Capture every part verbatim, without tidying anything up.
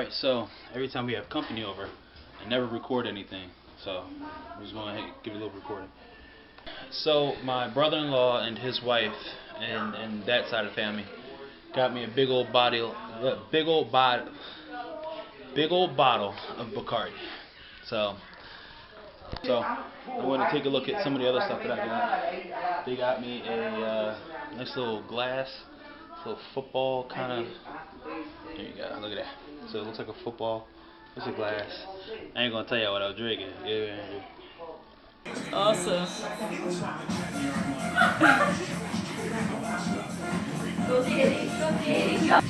Alright, so every time we have company over, I never record anything. So I'm just going to give you a little recording. So my brother-in-law and his wife and, and that side of the family got me a big old bottle, uh, big old bottle, big old bottle of Bacardi. So, so I'm going to take a look at some of the other stuff that I got. They got me a uh, nice little glass, little football kind of. There you go. Look at that. So it looks like a football. It's a glass. I ain't gonna tell you what I was drinking. Yeah. Awesome. Go Danny, go Danny, go.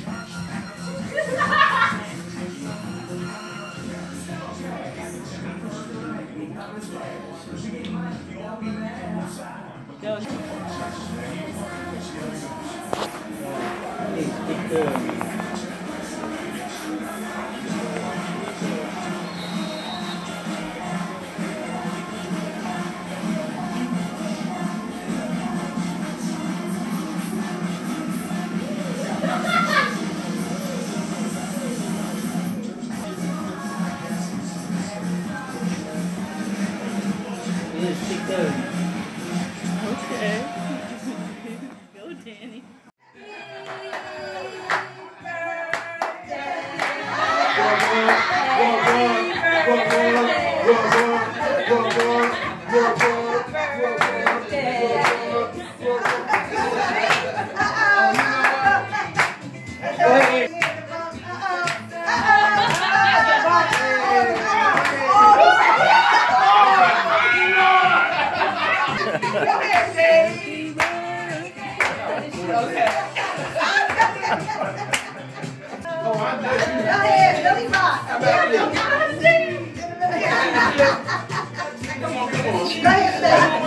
Okay. Go, Danny. Go ahead,